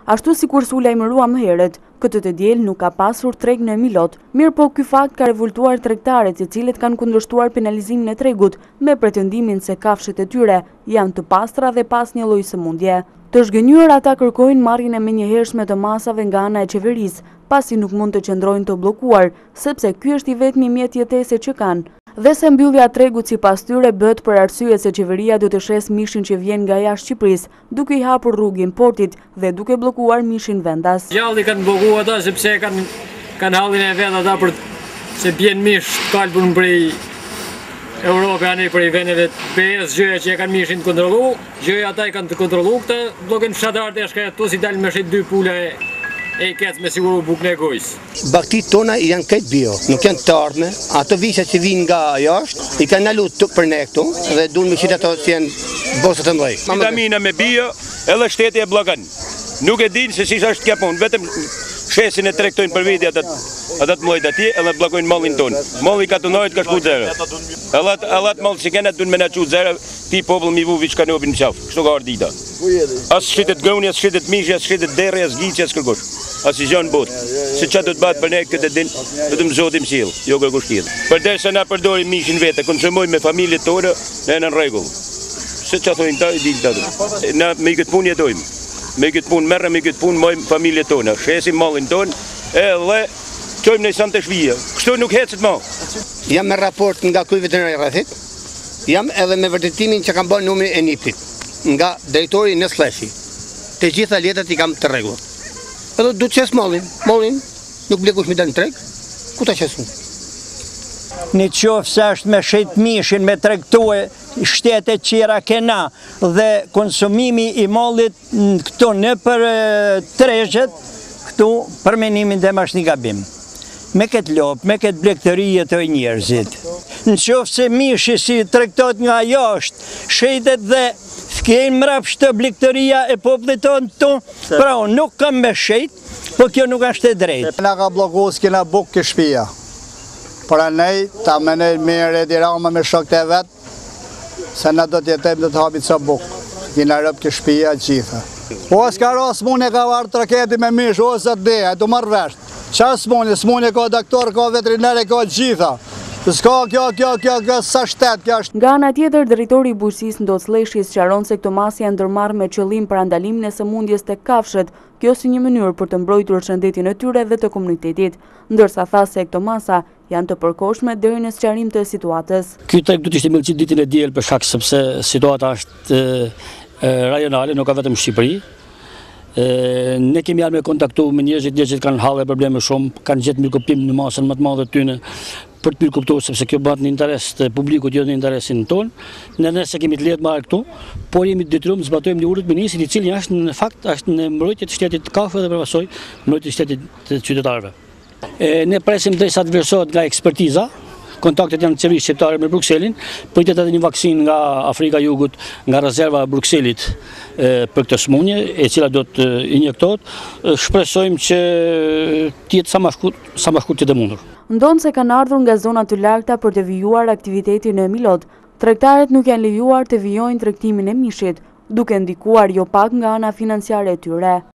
Ashtu si kur s'u lajmërua më herët, këtë të diel nuk ka pasur treg në Milot, mirë po ky fakt ka revoltuar tregtarët, të cilët kanë kundërshtuar penalizimin e tregut me pretendimin se kafshët e tyre janë të pastra dhe pas një lloji sëmundje. Të zhgënjur ata kërkojnë marrjen e menjëhershme të masave nga ana e qeverisë, pasi nuk mund të qëndrojnë të bllokuar, sepse ky është i vetmi mjet jetese që kanë. Dhe se mbyllja e tregut sipas tyre bëhet për arsye se qeveria do të shes mishin që vjen nga jashtë Shqipërisë, duke i hapur rrugë importit dhe duke bllokuar mishin vendas. Gjalli kanë bllokuar ata sepse kanë hallin e vet ata për se bjen mish kalbur prej Europë anë prej vendeve të BE-s, gjëja që e kanë mishin kontrollu, gjëja ata e kanë të kontrollu këtë, bllokën fshatarët e shkretu si dalin me shit 2 pula e kecë me siguru bukën e gojës. Baktit tona janë këtë bio, nuk janë të ardhme, ato visha që vinë nga jashtë, i kanë nalu për ne këtu dhe dunë me qitë ato që janë bosët të mdhej. Vitamina me bio, edhe shteti e blokën. Nuk e dinë se si është kja punë, vetëm shesin e tregtojnë për viti atë mlojt atje, edhe blokojnë mollin tonë. Molli ka të nojët ka shku zero. Ellat mollë që kene dunë me në qu zero, ti popull mi vu viç ka në obin më qafë, kështu ka ardita. As shqitet gëuni, as shqitet mishi, as shqitet deri, as giqi, as kërkush. As i gjonë botë. Se që do të batë për ne këtë din, do të më zotim s'jellë, jo kërkush tjetër. Përderisa na përdorim mishin vete, konsumojmë me familjet tonë, ne në rregull. Se që thojnë ta, i dilë ta. Na me i këtë punë jetojmë. Me këtë punë merrem, me këtë punë mojmë familjet tonë. Shesim mallin tonë, edhe qojmë në isan të shvija. Kështu nuk hecet ma. Jam me raport nga kuj veterinari rrethit, jam edhe me vërtetimin që kam bërë numrin e niptit, nga drejtori në Sleshi. Të gjitha letrat i kam të rregullt. Edhe du të qes mollin, nuk blekush mi dalë në treg, ku ta qesu? Një qofë se është me shet mishin, me tregtue shtetet qira kena dhe konsumimi i mallit këtu në për tregjet, këtu për menimin dhe mash një gabim. Me këtë lopë, me këtë blektërije të njerëzit. Në qofë se mishi si tregtot nga jashtë, shetet dhe thkejnë mrapsht të blektëria e popullit tonë tu, pra unë nuk kam me shet, po kjo nuk është e drejtë. Na ka bloku s'kena buk kë shpia. Pra nej, ta menej mire dirama me shok të vetë, se na do t'jetem dhe t'habit sa buk. Kina rëp kë shpia gjitha. O s'ka ras mune ka varë traketi me mish, o së t'deja, du marrë vesht. Qa s'mune ka doktor, ka veterinare, ka gjitha. S'ka kjo sa shtet, kjo është. Nga ana tjetër, drejtori i bujqësisë Ndos Leshis sqaron se këto masë janë ndërmarrë me qëllim parandalimin e sëmundjes tek kafshët, kjo si një mënyrë për të mbrojtur shëndetin e tyre dhe të komunitetit, ndërsa tha se këto masa janë të përkohshme deri në sqarim të situatës. Ky treg do të ishte Milotit ditën e diel për shkak sepse situata është rajonale, nuk ka vetëm Shqipëri. Ne kemi ardhur me kontaktu me njerëzit që kanë halle probleme shumë, kanë gjetë mirëkuptim në masën më të madhe të tyre për të mirëkuptuar sepse kjo bëhet në interes të publikut, jo në interesin tonë. Ne se kemi të lehtë marrë këtu, por jemi të detyruar të zbatojmë ligjin e ministrit, i cili është në fakt është në mbrojtje të shtetit të kafshëve dhe përpasoj mbrojtje të shtetit të qytetarëve. Ne presim derisa të vlerësohet nga ekspertiza. Kontaktet janë qeverisë shqiptare me Brukselin, pritet edhe një vaksinë nga Afrika e Jugut, nga rezerva e Brukselit për këtë sëmundje, e cila do të injektohet. Shpresojmë që të jetë sa më shkurt të mundur. Ndonë se kanë ardhur nga zona të largta për të vijuar aktivitetin e Milot, tregtarët nuk janë lejuar të vijojnë tregtimin e mishit, duke ndikuar jo pak nga ana financiare e tyre.